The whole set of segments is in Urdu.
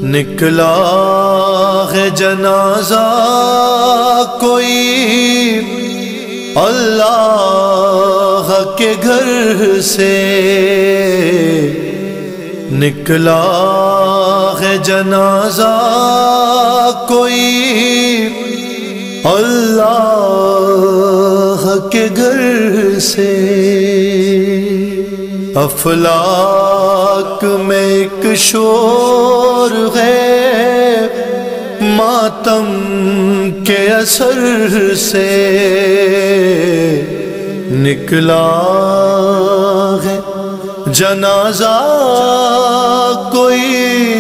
نکلا ہے جنازہ کوئی اللہ کے گھر سے، نکلا ہے جنازہ کوئی اللہ کے گھر سے۔ افلاک میں ایک شور ہے ماتم کے اثر سے، نکلا ہے جنازہ کوئی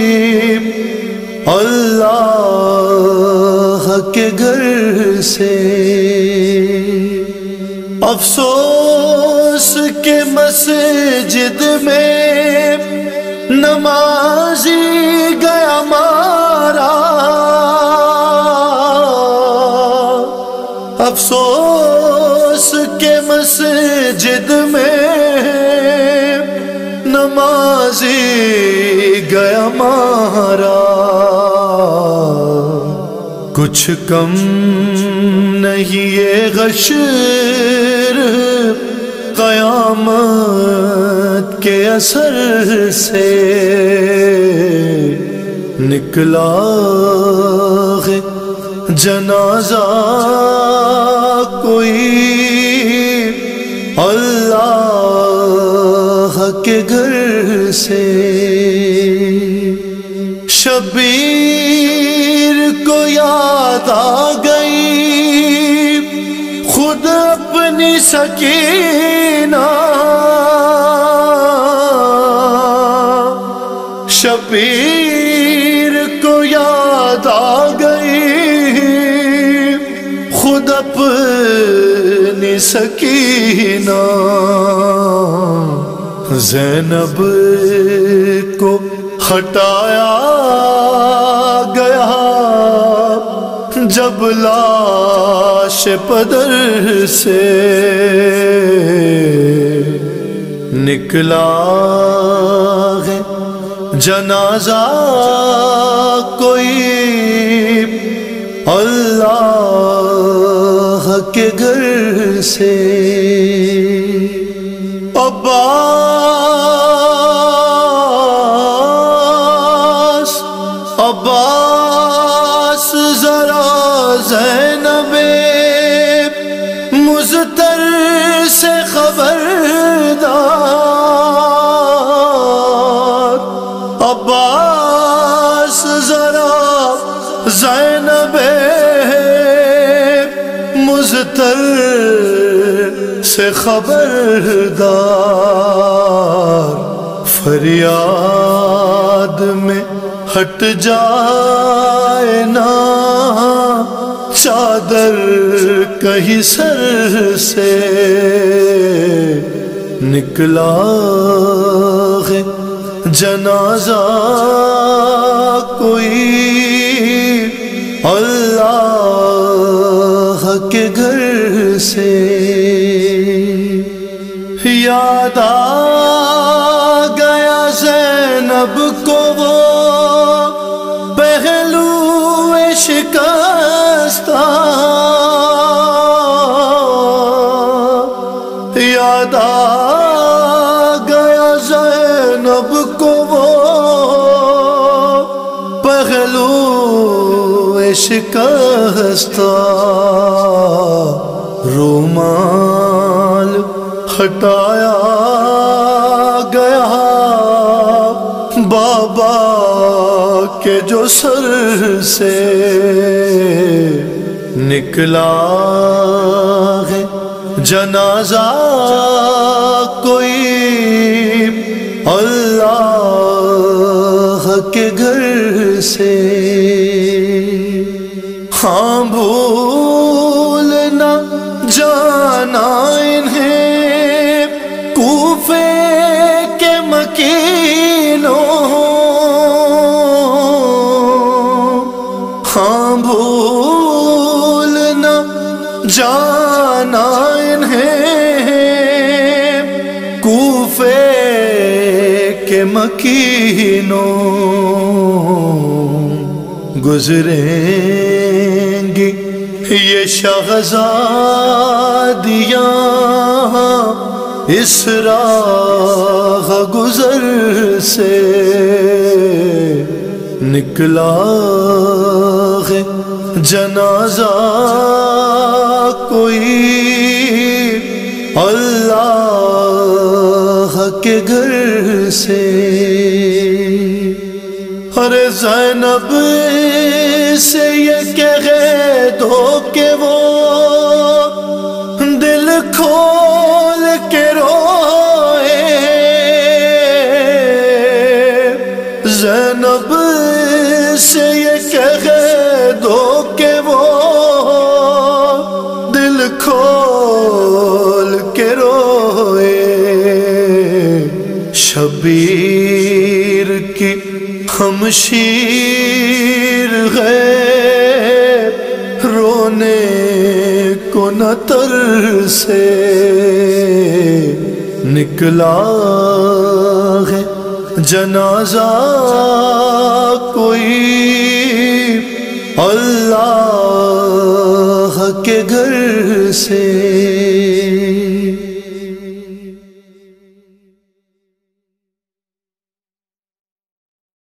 اللہ کے گھر سے۔ افسوس کہ مسجد میں نمازی گیا مارا، افسوس کہ مسجد میں نمازی گیا مارا۔ کچھ کم نہیں یہ غشر قیامت کے اثر سے، نکلا ہے جنازہ کوئی اللہ کے گھر سے۔ شبیر کو یاد آ گئی خود اپنی سکینہ، شبیر کو یاد آ گئی خود اپنی سکینہ۔ زینب کو ہٹایا گیا جب لاش پدر سے، نکلا ہے جنازہ کوئی اللہ کے گھر سے۔ عباس ذرا زینب مضطر سے خبردار، عباس ذرا زینب مضطر سے خبردار۔ فریاد میں ہٹ جائے نا چادر کہیں سر سے، نکلا ہے جنازہ کوئی اللہ کے گھر سے۔ یاد آ گیا زینب کو وہ پہلو شکستہ، یاد آ گیا زینب کو وہ پہلو شکستہ۔ رومال ہٹایا گیا بابا کے جو سر سے، نکلا ہے جنازہ کوئی اللہ کے گھر سے۔ ہاں بھول نہ جانا انہیں کوفے کے مکینوں، ہاں بھول نہ جانا انہیں کوفے کے مکینوں۔ گزریں گی یہ شہزادیاں اس راہ گزر سے، نکلا ہے جنازہ کوئی اللہ کے گھر سے۔ ارے زینب سے یہ کہہ دو کہ وہ دل کھول کے روئے، زینب سے یہ کہہ دو کہ وہ دل کھول کے روئے، شبیر کی ہمشیر ہے رونے کو نہ ترسے، نکلا ہے جنازہ کوئی اللہ کے گھر سے۔